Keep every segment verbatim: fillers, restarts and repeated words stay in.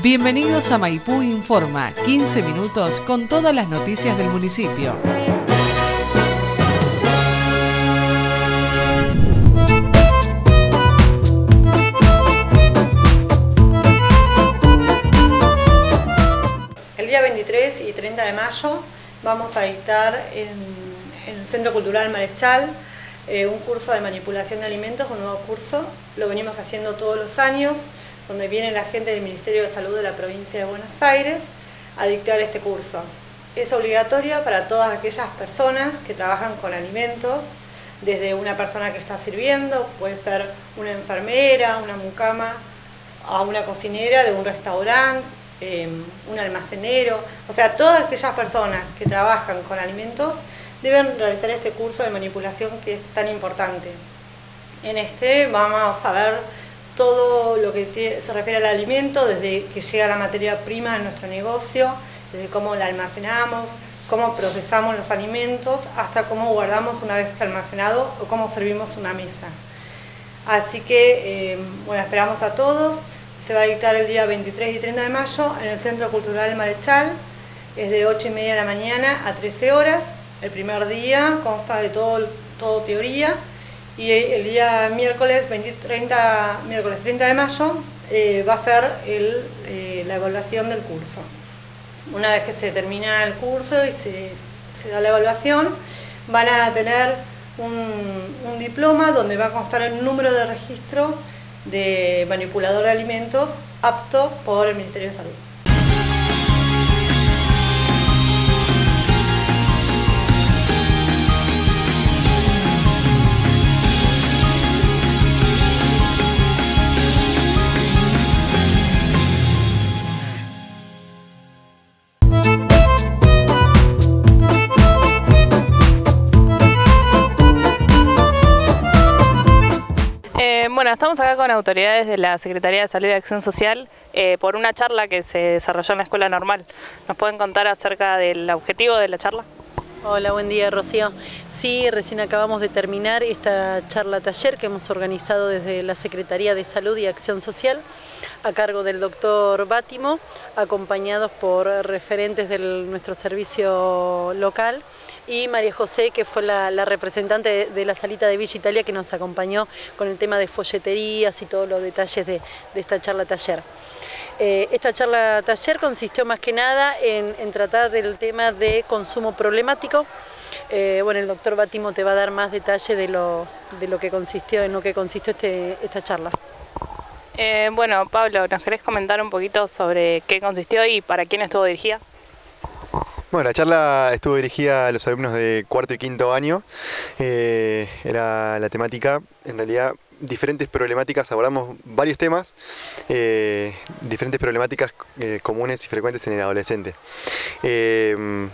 Bienvenidos a Maipú Informa, quince minutos con todas las noticias del municipio. El día veintitrés y treinta de mayo vamos a dictar en, en el Centro Cultural Marechal eh, un curso de manipulación de alimentos, un nuevo curso. Lo venimos haciendo todos los años, donde viene la gente del Ministerio de Salud de la provincia de Buenos Aires a dictar este curso. Es obligatorio para todas aquellas personas que trabajan con alimentos, desde una persona que está sirviendo, puede ser una enfermera, una mucama, a una cocinera de un restaurante, eh, un almacenero, o sea, todas aquellas personas que trabajan con alimentos deben realizar este curso de manipulación que es tan importante. En este vamos a ver todo lo que se refiere al alimento, desde que llega la materia prima a nuestro negocio, desde cómo la almacenamos, cómo procesamos los alimentos, hasta cómo guardamos una vez que almacenado o cómo servimos una mesa. Así que, eh, bueno, esperamos a todos. Se va a dictar el día veintitrés y treinta de mayo en el Centro Cultural Marechal. Es de ocho y media de la mañana a trece horas. El primer día consta de todo, todo teoría. Y el día miércoles, veinte, treinta, miércoles treinta de mayo eh, va a ser el, eh, la evaluación del curso. Una vez que se termina el curso y se, se da la evaluación, van a tener un, un diploma donde va a constar el número de registro de manipulador de alimentos apto por el Ministerio de Salud. Bueno, estamos acá con autoridades de la Secretaría de Salud y Acción Social eh, por una charla que se desarrolló en la Escuela Normal. ¿Nos pueden contar acerca del objetivo de la charla? Hola, buen día, Rocío. Sí, recién acabamos de terminar esta charla taller que hemos organizado desde la Secretaría de Salud y Acción Social a cargo del doctor Bátimo, acompañados por referentes de nuestro servicio local, y María José, que fue la, la representante de, de la salita de Villa Italia, que nos acompañó con el tema de folleterías y todos los detalles de, de esta charla taller. Eh, esta charla taller consistió más que nada en, en tratar el tema de consumo problemático. Eh, bueno, el doctor Bátimo te va a dar más detalle de lo, de lo que consistió, en lo que consistió este, esta charla. Eh, bueno, Pablo, ¿nos querés comentar un poquito sobre qué consistió y para quién estuvo dirigida? Bueno, la charla estuvo dirigida a los alumnos de cuarto y quinto año. Eh, era la temática, en realidad, diferentes problemáticas, abordamos varios temas, eh, diferentes problemáticas eh, comunes y frecuentes en el adolescente. Eh,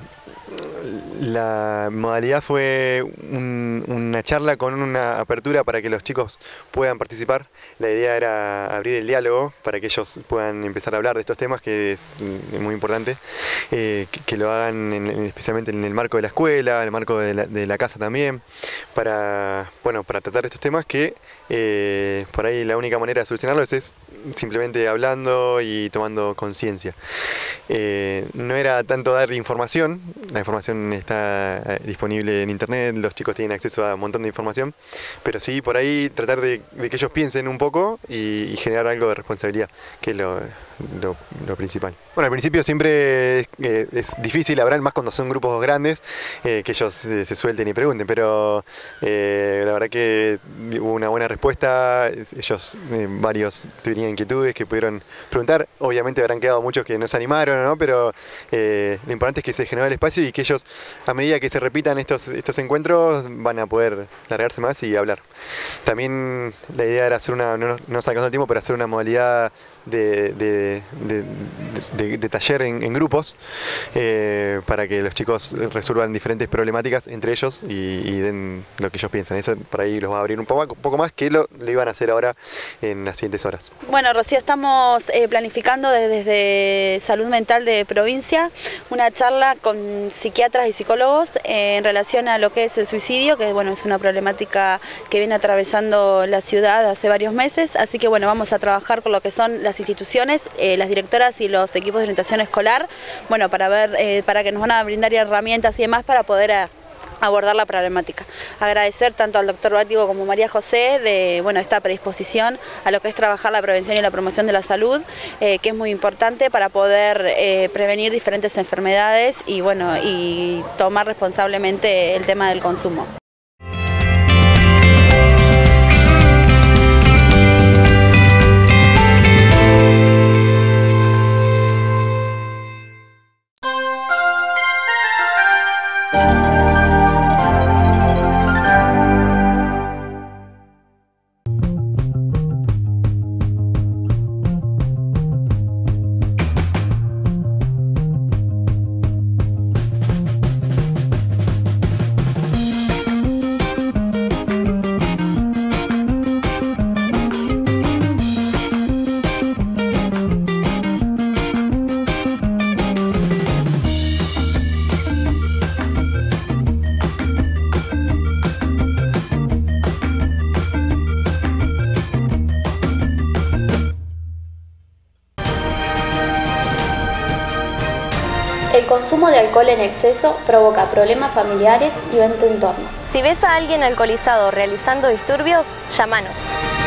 La modalidad fue un, una charla con una apertura para que los chicos puedan participar. La idea era abrir el diálogo para que ellos puedan empezar a hablar de estos temas, que es muy importante, eh, que, que lo hagan en, especialmente en el marco de la escuela, en el marco de la, de la casa también, para, bueno, para tratar estos temas que eh, por ahí la única manera de solucionarlos es simplemente hablando y tomando conciencia. Eh, no era tanto dar información, la información está disponible en internet, los chicos tienen acceso a un montón de información, pero sí por ahí tratar de, de que ellos piensen un poco y, y generar algo de responsabilidad, que es lo, lo, lo principal. Bueno, al principio siempre es, eh, es difícil hablar, más cuando son grupos grandes, eh, que ellos eh, se suelten y pregunten, pero eh, la verdad que hubo una buena respuesta. Ellos, eh, varios tenían inquietudes que pudieron preguntar. Obviamente habrán quedado muchos que no se animaron, ¿no? Pero eh, lo importante es que se generó el espacio y que ellos, a medida que se repitan estos, estos encuentros, van a poder largarse más y hablar. También la idea era hacer una, no nos alcanzó el tiempo, pero hacer una modalidad de, de, de, de, de taller en, en grupos, eh, para que los chicos resuelvan diferentes problemáticas entre ellos y, y den lo que ellos piensan. Eso por ahí los va a abrir un poco, un poco más, que lo, lo iban a hacer ahora en las siguientes horas. Bueno, Rocío, estamos eh, planificando desde, desde Salud Mental de Provincia una charla con psiquiatras y psicólogos eh, en relación a lo que es el suicidio, que bueno, es una problemática que viene atravesando la ciudad hace varios meses, así que bueno, vamos a trabajar con lo que son las instituciones eh, las directoras y los equipos de orientación escolar, bueno, para ver, eh, para que nos van a brindar herramientas y demás para poder a, abordar la problemática. Agradecer tanto al doctor Bátimo como María José de bueno, esta predisposición a lo que es trabajar la prevención y la promoción de la salud, eh, que es muy importante para poder eh, prevenir diferentes enfermedades y, bueno, y tomar responsablemente el tema del consumo. El consumo de alcohol en exceso provoca problemas familiares y en tu entorno. Si ves a alguien alcoholizado realizando disturbios, llámanos.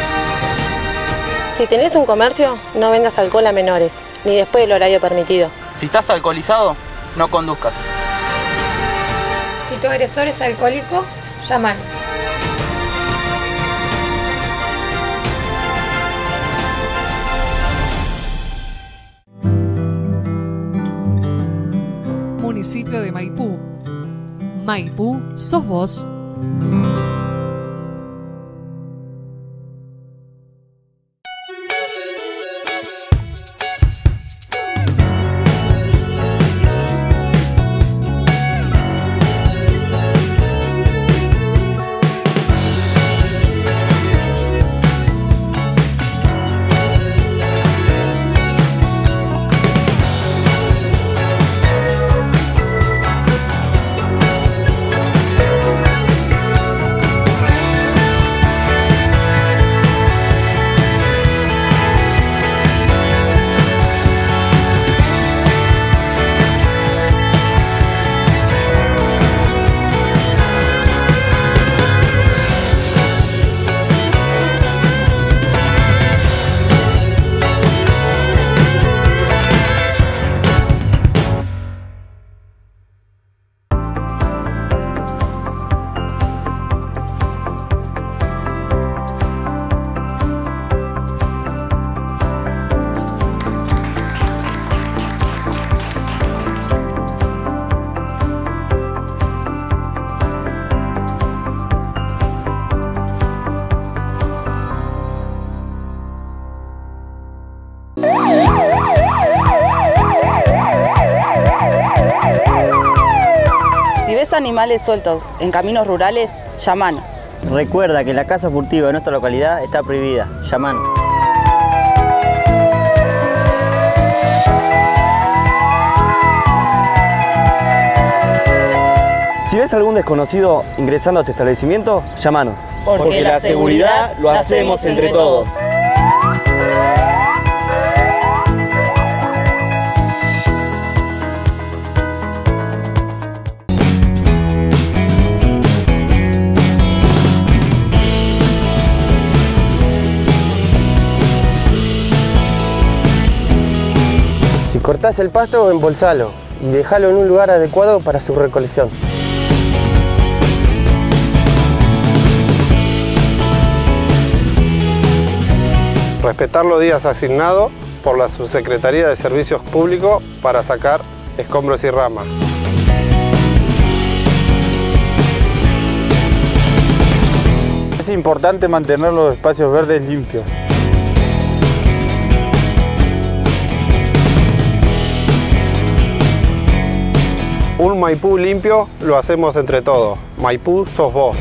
Si tenés un comercio, no vendas alcohol a menores, ni después del horario permitido. Si estás alcoholizado, no conduzcas. Si tu agresor es alcohólico, llámanos. Municipio de Maipú. Maipú, sos vos. Si ves animales sueltos en caminos rurales, llámanos. Recuerda que la caza furtiva de nuestra localidad está prohibida. Llámanos. Si ves a algún desconocido ingresando a tu establecimiento, llámanos. Porque, Porque la, la seguridad, seguridad lo hacemos entre todos. todos. Si cortás el pasto, embolsalo y dejalo en un lugar adecuado para su recolección. Respetar los días asignados por la Subsecretaría de Servicios Públicos para sacar escombros y ramas. Es importante mantener los espacios verdes limpios. Un Maipú limpio lo hacemos entre todos. Maipú sos vos.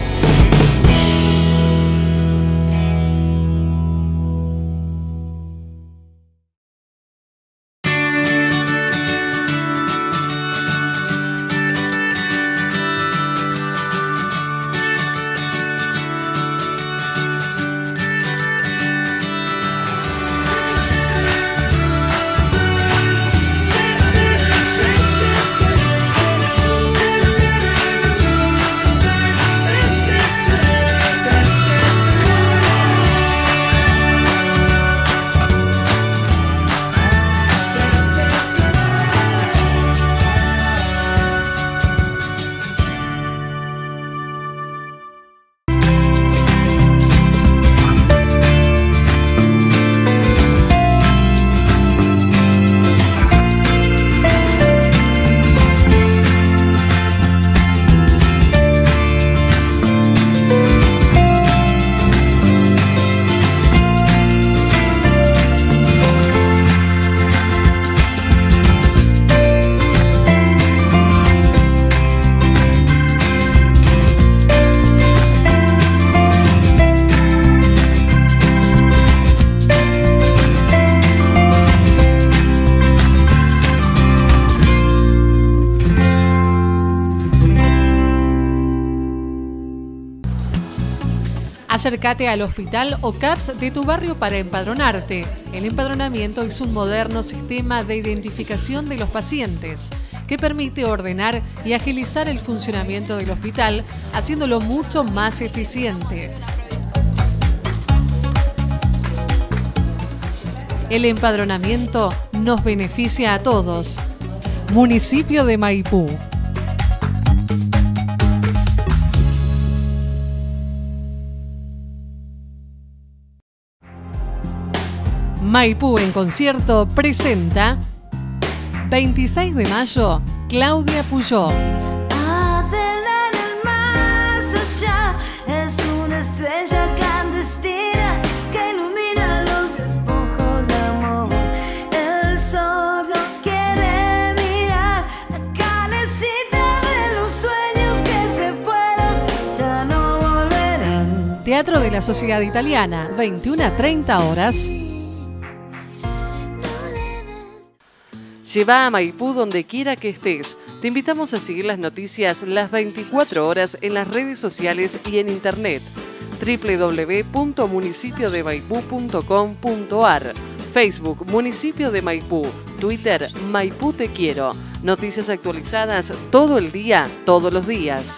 Acércate al hospital o C A P S de tu barrio para empadronarte. El empadronamiento es un moderno sistema de identificación de los pacientes que permite ordenar y agilizar el funcionamiento del hospital, haciéndolo mucho más eficiente. El empadronamiento nos beneficia a todos. Municipio de Maipú. Maipú en concierto presenta veintiséis de mayo, Claudia Puyó. Adela en el más allá es una estrella clandestina que ilumina los despojos de amor. El sol no quiere mirar la calecita de los sueños que se fueron, ya no volverán. Teatro de la Sociedad Italiana, veintiuna a treinta horas. Lleva a Maipú donde quiera que estés. Te invitamos a seguir las noticias las veinticuatro horas en las redes sociales y en internet. doble u doble u doble u punto municipio de maipú punto com punto ar, Facebook Municipio de Maipú, Twitter Maipú Te Quiero. Noticias actualizadas todo el día, todos los días.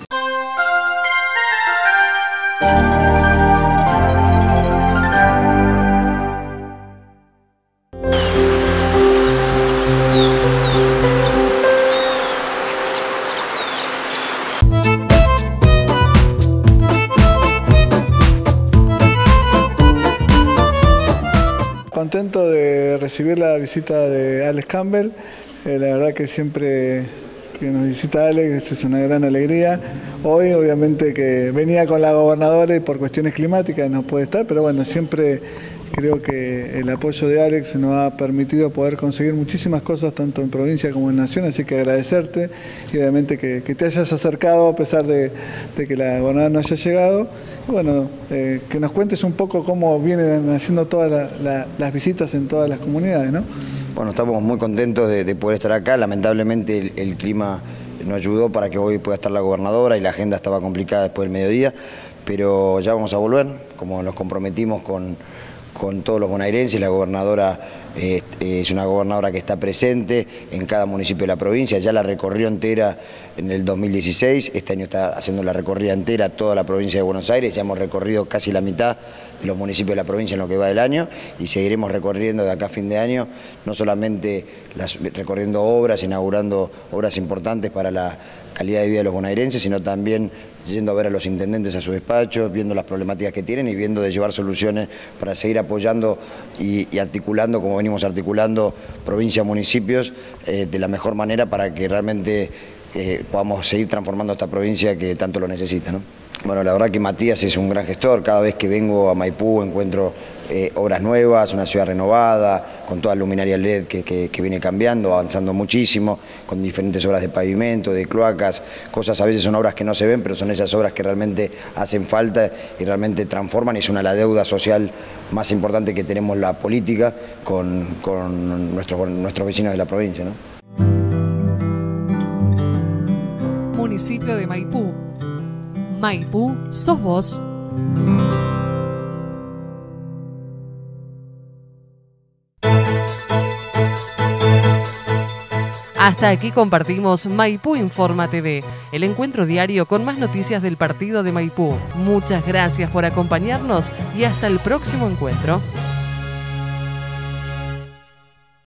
Contento de recibir la visita de Alex Campbell, eh, la verdad que siempre que nos visita Alex es una gran alegría. Hoy obviamente que venía con la gobernadora y por cuestiones climáticas no puede estar, pero bueno, siempre creo que el apoyo de Alex nos ha permitido poder conseguir muchísimas cosas tanto en provincia como en nación, así que agradecerte y obviamente que, que te hayas acercado a pesar de, de que la gobernadora no haya llegado. Y bueno, eh, que nos cuentes un poco cómo vienen haciendo todas la, la, las visitas en todas las comunidades, ¿no? Bueno, estamos muy contentos de, de poder estar acá. Lamentablemente el, el clima no ayudó para que hoy pueda estar la gobernadora y la agenda estaba complicada después del mediodía, pero ya vamos a volver, como nos comprometimos con, con todos los bonaerenses. La gobernadora eh, es una gobernadora que está presente en cada municipio de la provincia, ya la recorrió entera en el dos mil dieciséis, este año está haciendo la recorrida entera toda la provincia de Buenos Aires, ya hemos recorrido casi la mitad de los municipios de la provincia en lo que va del año y seguiremos recorriendo de acá a fin de año, no solamente las, recorriendo obras, inaugurando obras importantes para la calidad de vida de los bonaerenses, sino también yendo a ver a los intendentes a sus despachos, viendo las problemáticas que tienen y viendo de llevar soluciones para seguir apoyando y, y articulando, como venimos articulando, provincia, municipios, eh, de la mejor manera para que realmente eh, podamos seguir transformando esta provincia que tanto lo necesita, ¿no? Bueno, la verdad que Matías es un gran gestor. Cada vez que vengo a Maipú encuentro eh, obras nuevas, una ciudad renovada, con toda la luminaria L E D que, que, que viene cambiando, avanzando muchísimo, con diferentes obras de pavimento, de cloacas, cosas a veces son obras que no se ven, pero son esas obras que realmente hacen falta y realmente transforman, y es una de la deuda social más importante que tenemos la política con, con nuestros, nuestros vecinos de la provincia, ¿no? Municipio de Maipú. Maipú, sos vos. Hasta aquí compartimos Maipú Informa T V, el encuentro diario con más noticias del partido de Maipú. Muchas gracias por acompañarnos y hasta el próximo encuentro.